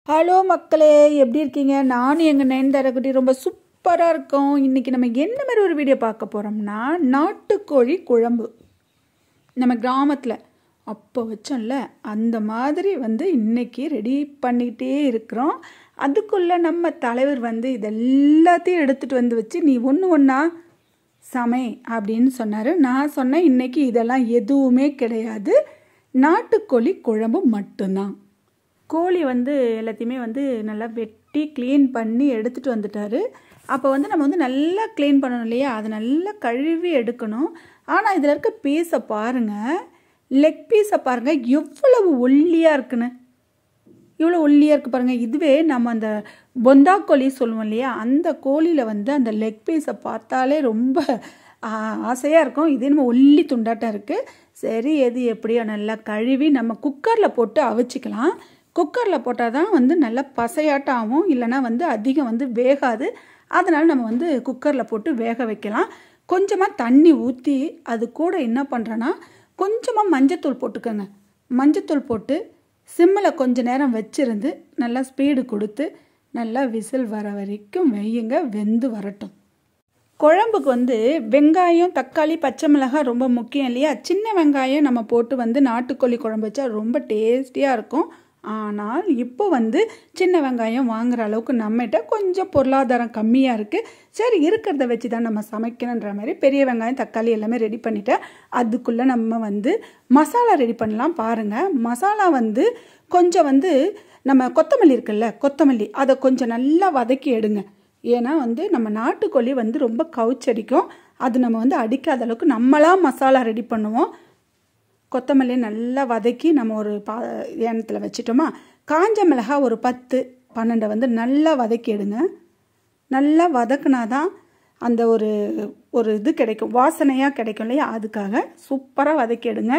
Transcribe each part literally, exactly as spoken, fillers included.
Hello மக்களே, எப்படி இருக்கீங்க? நானும் எங்கள் நயன்தாராக்குட்டி ரொம்ப சூப்பராக இருக்கோம். இன்றைக்கி நம்ம என்ன மாதிரி ஒரு வீடியோ பார்க்க போகிறோம்னா, நாட்டுக்கோழி குழம்பு. நம்ம கிராமத்தில் அப்போ வச்சோம்ல, அந்த மாதிரி வந்து இன்றைக்கி ரெடி பண்ணிகிட்டே இருக்கிறோம். அதுக்குள்ளே நம்ம தலைவர் வந்து இதெல்லாத்தையும் எடுத்துகிட்டு வந்து வச்சு, நீ ஒன்று ஒன்றா சமை அப்படின்னு சொன்னார். நான் சொன்னேன், இன்றைக்கி இதெல்லாம் எதுவுமே கிடையாது, நாட்டுக்கோழி குழம்பு மட்டும்தான். கோழி வந்து எல்லாத்தையுமே வந்து நல்லா வெட்டி க்ளீன் பண்ணி எடுத்துகிட்டு வந்துட்டார். அப்போ வந்து நம்ம வந்து நல்லா க்ளீன் பண்ணணும் இல்லையா, அதை நல்லா கழுவி எடுக்கணும். ஆனால் இதில் இருக்க பீஸை பாருங்கள், லெக் பீஸை பாருங்கள் எவ்வளவு ஒல்லியாக இருக்குன்னு. இவ்வளோ ஒல்லியாக இருக்குது பாருங்கள். இதுவே நம்ம அந்த பொந்தா கோழி சொல்லுவோம் இல்லையா, அந்த கோழியில் வந்து அந்த லெக் பீஸை பார்த்தாலே ரொம்ப ஆசையாக இருக்கும். இதே நம்ம ஒல்லி துண்டாட்டம் இருக்குது. சரி, எது எப்படியோ நல்லா கழுவி நம்ம குக்கரில் போட்டு அவிச்சிக்கலாம். குக்கரில் போட்டால் தான் வந்து நல்லா பசையாட்டம் ஆகும், இல்லைனா வந்து அதிகம் வந்து வேகாது. அதனால் நம்ம வந்து குக்கரில் போட்டு வேக வைக்கலாம். கொஞ்சமாக தண்ணி ஊற்றி அது கூட என்ன பண்ணுறேன்னா, கொஞ்சமாக மஞ்சத்தூள் போட்டுக்கோங்க. மஞ்சத்தூள் போட்டு சிம்மில் கொஞ்ச நேரம் வச்சுருந்து நல்லா ஸ்பீடு கொடுத்து நல்லா விசில் வர வரைக்கும் வையுங்க, வெந்து வரட்டும். குழம்புக்கு வந்து வெங்காயம், தக்காளி, பச்சை மிளகாய் ரொம்ப முக்கியம் இல்லையா. சின்ன வெங்காயம் நம்ம போட்டு வந்து நாட்டுக்கோழி குழம்பு வச்சா ரொம்ப டேஸ்டியாக இருக்கும். ஆனால் இப்போ வந்து சின்ன வெங்காயம் வாங்குகிற அளவுக்கு நம்மகிட்ட கொஞ்சம் பொருளாதாரம் கம்மியாக இருக்குது. சரி, இருக்கிறத வச்சு தான் நம்ம சமைக்கணுன்ற மாதிரி பெரிய வெங்காயம், தக்காளி எல்லாமே ரெடி பண்ணிவிட்டேன். அதுக்குள்ளே நம்ம வந்து மசாலா ரெடி பண்ணலாம். பாருங்கள், மசாலா வந்து கொஞ்சம் வந்து நம்ம கொத்தமல்லி இருக்குல்ல, கொத்தமல்லி அதை கொஞ்சம் நல்லா வதக்கி எடுங்க. ஏன்னா வந்து நம்ம நாட்டுக்கோழி வந்து ரொம்ப கவுச்சடிக்கும். அது நம்ம வந்து அடிக்காத அளவுக்கு நம்மளாம் மசாலா ரெடி பண்ணுவோம். கொத்தமல்லி நல்லா வதக்கி நம்ம ஒரு பா ஏனத்தில் வச்சிட்டோமா, காஞ்ச மிளகாய் ஒரு பத்து பன்னெண்டை வந்து நல்லா வதக்கி எடுங்க. நல்லா வதக்குனா தான் அந்த ஒரு ஒரு இது கிடைக்கும், வாசனையாக கிடைக்கும் இல்லையா, அதுக்காக சூப்பராக வதக்கி எடுங்க.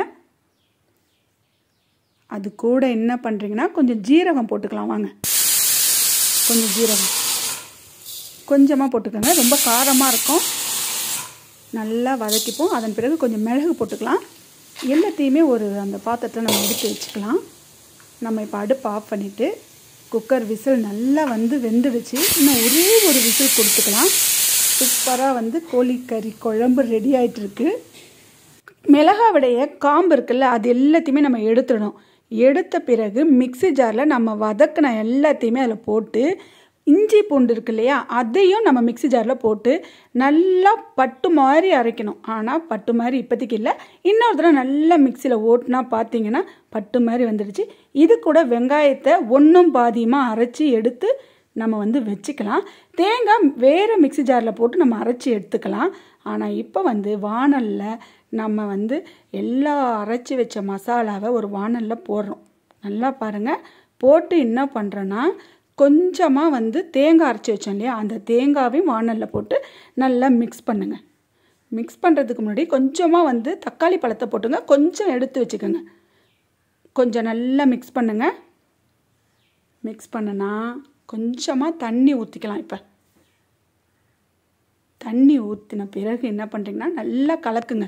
அது கூட என்ன பண்ணுறீங்கன்னா, கொஞ்சம் ஜீரகம் போட்டுக்கலாம். வாங்க, கொஞ்சம் ஜீரகம் கொஞ்சமாக போட்டுக்கோங்க, ரொம்ப காரமாக இருக்கும். நல்லா வதக்கிப்போம். அதன் பிறகு கொஞ்சம் மிளகு போட்டுக்கலாம். எல்லாத்தையுமே ஒரு அந்த பாத்திரத்தில் நம்ம எடுத்து வச்சுக்கலாம். நம்ம இப்போ அடுப்பு ஆஃப் பண்ணிவிட்டு குக்கர் விசில் நல்லா வந்து வெந்துடுச்சு. இன்னும் ஒரே ஒரு விசில் கொடுத்துக்கலாம். சூப்பராக வந்து கோழிக்கறி குழம்பு ரெடி ஆகிட்டுருக்கு. மிளகாவுடைய காம்பு இருக்குல்ல, அது எல்லாத்தையுமே நம்ம எடுத்துடணும். எடுத்த பிறகு மிக்சி ஜாரில் நம்ம வதக்கின எல்லாத்தையுமே அதில் போட்டு, இஞ்சி பூண்டு இருக்கு இல்லையா, அதையும் நம்ம மிக்சி ஜாரில் போட்டு நல்லா பட்டு மாதிரி அரைக்கணும். ஆனால் பட்டு மாதிரி இப்போதைக்கு இல்லை, இன்னொரு தடவை நல்லா மிக்சியில் ஓட்டினா பார்த்தீங்கன்னா பட்டு மாதிரி வந்துடுச்சு. இது கூட வெங்காயத்தை ஒன்றும் பாதியமாக அரைச்சி எடுத்து நம்ம வந்து வச்சுக்கலாம். தேங்காய் வேறு மிக்சி ஜாரில் போட்டு நம்ம அரைச்சி எடுத்துக்கலாம். ஆனால் இப்போ வந்து வாணலில் நம்ம வந்து எல்லா அரைச்சி வச்ச மசாலாவை ஒரு வாணலில் போடுறோம். நல்லா பாருங்கள், போட்டு என்ன பண்ணுறோன்னா, கொஞ்சமாக வந்து தேங்காய் அரைச்சி வச்சோம் இல்லையா, அந்த தேங்காவையும் வாணலில் போட்டு நல்லா மிக்ஸ் பண்ணுங்கள். மிக்ஸ் பண்ணுறதுக்கு முன்னாடி கொஞ்சமாக வந்து தக்காளி பழத்தை போட்டுங்க, கொஞ்சம் எடுத்து வச்சுக்கோங்க. கொஞ்சம் நல்லா மிக்ஸ் பண்ணுங்கள். மிக்ஸ் பண்ணுனா கொஞ்சமாக தண்ணி ஊற்றிக்கலாம். இப்போ தண்ணி ஊற்றின பிறகு என்ன பண்ணுறீங்கன்னா, நல்லா கலக்குங்க.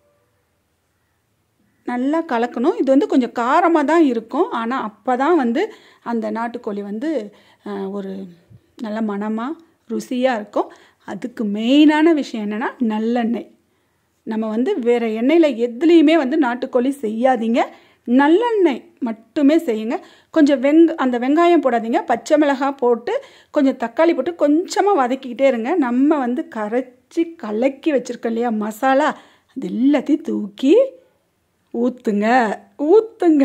நல்லா கலக்கணும். இது வந்து கொஞ்சம் காரமாக தான் இருக்கும், ஆனால் அப்போ தான் வந்து அந்த நாட்டுக்கோழி வந்து ஒரு நல்ல மணமாக ருசியாக இருக்கும். அதுக்கு மெயினான விஷயம் என்னென்னா நல்லெண்ணெய். நம்ம வந்து வேறு எண்ணெயில் எதுலேயுமே வந்து நாட்டுக்கோழி செய்யாதீங்க, நல்லெண்ணெய் மட்டுமே செய்யுங்க. கொஞ்சம் வெங் அந்த வெங்காயம் போடாதீங்க, பச்சை மிளகாய் போட்டு கொஞ்சம் தக்காளி போட்டு கொஞ்சமாக வதக்கிக்கிட்டே இருங்க. நம்ம வந்து கரைச்சி கலக்கி வச்சுருக்கோம் இல்லையா மசாலா, அது எல்லாத்தையும் தூக்கி ஊற்றுங்க ஊற்றுங்க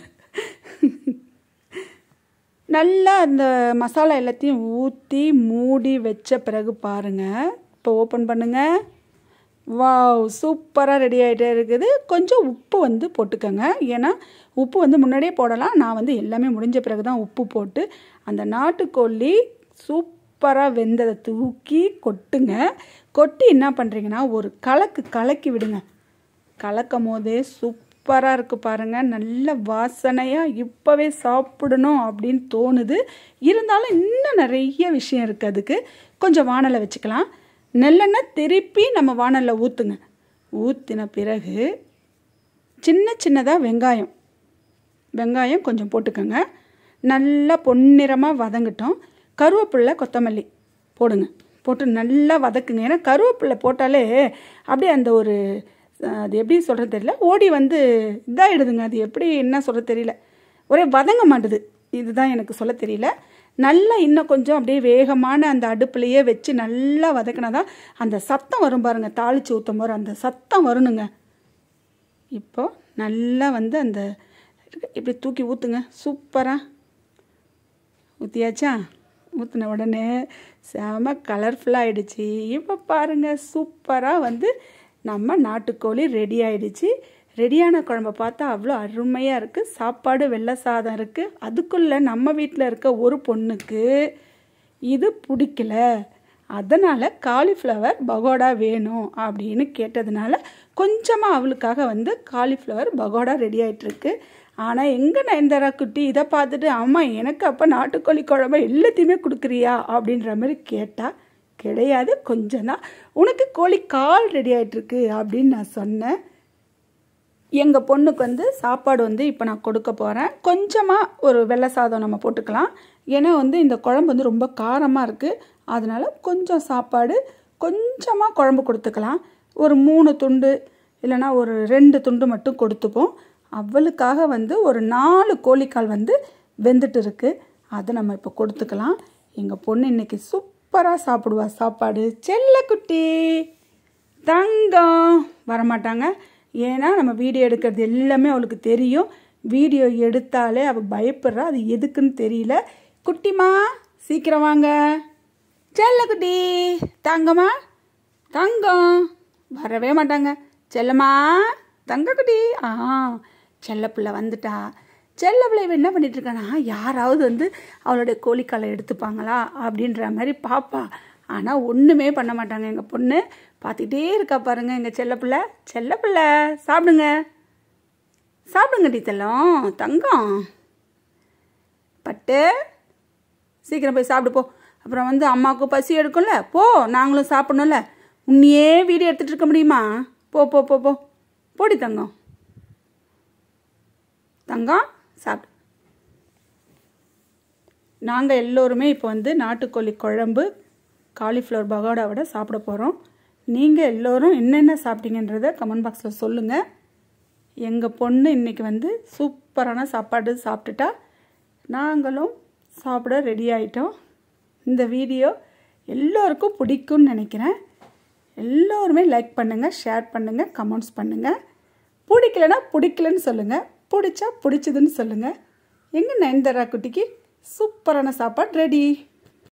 நல்லா அந்த மசாலா எல்லாத்தையும் ஊற்றி மூடி வச்ச பிறகு பாருங்கள், இப்போ ஓப்பன் பண்ணுங்கள். வாவ், சூப்பராக ரெடி ஆகிட்டே இருக்குது. கொஞ்சம் உப்பு வந்து போட்டுக்கோங்க. ஏன்னா உப்பு வந்து முன்னாடியே போடலாம், நான் வந்து எல்லாமே முடிஞ்ச பிறகு தான் உப்பு போட்டு அந்த நாட்டுக்கோழி சூப்பராக வெந்ததை தூக்கி கொட்டுங்க. கொட்டி என்ன பண்ணுறீங்கன்னா, ஒரு கலக்கு கலக்கி விடுங்க. கலக்கும் போதே சூப்பராக இருக்குது பாருங்கள், நல்ல வாசனையாக இப்போவே சாப்பிடணும் அப்படின்னு தோணுது. இருந்தாலும் இன்னும் நிறைய விஷயம் இருக்குது. அதுக்கு கொஞ்சம் வாணலை வச்சுக்கலாம். நல்லெண்ணெய் திருப்பி நம்ம வாணலில் ஊற்றுங்க. ஊற்றின பிறகு சின்ன சின்னதாக வெங்காயம் வெங்காயம் கொஞ்சம் போட்டுக்கோங்க. நல்லா பொன்னிறமாக வதங்கட்டும். கருவேப்பிலை கொத்தமல்லி போடுங்க, போட்டு நல்லா வதக்குங்க. ஏன்னா கருவேப்பிலை போட்டாலே அப்படியே அந்த ஒரு அது எப்படி சொல்கிறது தெரியல, ஓடி வந்து இதாகிடுதுங்க. அது எப்படி என்ன சொல்கிறது தெரியல, ஒரே வதங்க மாட்டுது. இதுதான் எனக்கு சொல்ல தெரியல. நல்லா இன்னும் கொஞ்சம் அப்படியே வேகமான அந்த அடுப்புலையே வச்சு நல்லா வதக்கினா தான் அந்த சத்தம் வரும் பாருங்கள். தாளித்து ஊற்றும் போது அந்த சத்தம் வரணுங்க. இப்போது நல்லா வந்து அந்த இப்படி தூக்கி ஊற்றுங்க. சூப்பராக ஊற்றியாச்சா? ஊற்றின உடனே செம கலர்ஃபுல்லாக ஆகிடுச்சு. இப்போ பாருங்கள், சூப்பராக வந்து நம்ம நாட்டுக்கோழி ரெடி ஆகிடுச்சு. ரெடியான குழம்பை பார்த்தா அவ்வளோ அருமையாக இருக்குது. சாப்பாடு வெள்ளை சாதம் இருக்குது. அதுக்குள்ளே நம்ம வீட்டில் இருக்க ஒரு பொண்ணுக்கு இது பிடிக்கல, அதனால் காலிஃப்ளவர் பகோடா வேணும் அப்படின்னு கேட்டதுனால கொஞ்சமாக அவளுக்காக வந்து காலிஃப்ளவர் பகோடா ரெடி ஆகிட்டுருக்கு. ஆனால் எங்கே நயன்தாரா குட்டி இதை பார்த்துட்டு அம்மா எனக்கு அப்போ நாட்டுக்கோழி குழம்பு எல்லாத்தையுமே கொடுக்குறியா அப்படின்ற மாதிரி கேட்டால், கிடையாது கொஞ்சம் தான், உனக்கு கோழி கால் ரெடி ஆகிட்டுருக்கு அப்படின்னு நான் சொன்னேன். எங்கள் பொண்ணுக்கு வந்து சாப்பாடு வந்து இப்போ நான் கொடுக்க போகிறேன். கொஞ்சமாக ஒரு வெள்ளை சாதம் நம்ம போட்டுக்கலாம். ஏன்னா வந்து இந்த குழம்பு வந்து ரொம்ப காரமாக இருக்குது. அதனால் கொஞ்சம் சாப்பாடு, கொஞ்சமாக குழம்பு கொடுத்துக்கலாம். ஒரு மூணு துண்டு இல்லைனா ஒரு ரெண்டு துண்டு மட்டும் கொடுத்துப்போம். அவளுக்காக வந்து ஒரு நாலு கோழிக்கால் வந்து வெந்துட்டு இருக்குது. அதை நம்ம இப்போ கொடுத்துக்கலாம். எங்கள் பொண்ணு இன்றைக்கி சூப்பராக சாப்பிடுவா சாப்பாடு. செல்லக்குட்டி தங்கம் வரமாட்டாங்க, ஏன்னா நம்ம வீடியோ எடுக்கிறது எல்லாமே அவளுக்கு தெரியும். வீடியோ எடுத்தாலே அவள் பயப்படுறா, அது எதுக்குன்னு தெரியல. குட்டிமா சீக்கிரம் வாங்க. செல்லக்குட்டி தங்கம்மா தங்கம் வரவே மாட்டாங்க. செல்லம்மா தங்கக்குட்டி ஆ செல்லப்பிள்ளை வந்துட்டா. செல்லப்பிள்ளை என்ன பண்ணிட்டு இருக்கானா, யாராவது வந்து அவளுடைய கோழிக்காலை எடுத்துப்பாங்களா அப்படின்ற மாதிரி பாப்பா. ஆனால் ஒன்றுமே பண்ண மாட்டாங்க. எங்கள் பொண்ணு பார்த்துக்கிட்டே இருக்கா பாருங்கள். எங்கள் செல்லப்பிள்ளை செல்லப்பிள்ளை சாப்பிடுங்க சாப்பிடுங்க டீத்தெல்லாம் தங்கம். பட்டு சீக்கிரம் போய் சாப்பிடு போ. அப்புறம் வந்து அம்மாவுக்கு பசி எடுக்கும்ல, போ நாங்களும் சாப்பிடணும்ல. உன்னையே வீடியோ எடுத்துகிட்டு இருக்க முடியுமா? போ போ போ போ போடி தங்கம். தங்கம் சாப்பிடு. நாங்கள் எல்லோருமே இப்போ வந்து நாட்டுக்கோழி குழம்பு காலிஃப்ளவர் பகோடாவோட சாப்பிட போகிறோம். நீங்கள் எல்லோரும் என்னென்ன சாப்பிட்டீங்கன்றதை கமெண்ட் பாக்ஸில் சொல்லுங்கள். எங்கள் பொண்ணு இன்றைக்கி வந்து சூப்பரான சாப்பாடு சாப்பிட்டுட்டா. நாங்களும் சாப்பிட ரெடி ஆகிட்டோம். இந்த வீடியோ எல்லோருக்கும் பிடிக்கும்னு நினைக்கிறேன். எல்லோருமே லைக் பண்ணுங்கள், ஷேர் பண்ணுங்கள், கமெண்ட்ஸ் பண்ணுங்கள். பிடிக்கலன்னா பிடிக்கலன்னு சொல்லுங்கள், பிடிச்சா பிடிச்சதுன்னு சொல்லுங்கள். எங்கள் நயன்தாரா குட்டிக்கு சூப்பரான சாப்பாடு ரெடி.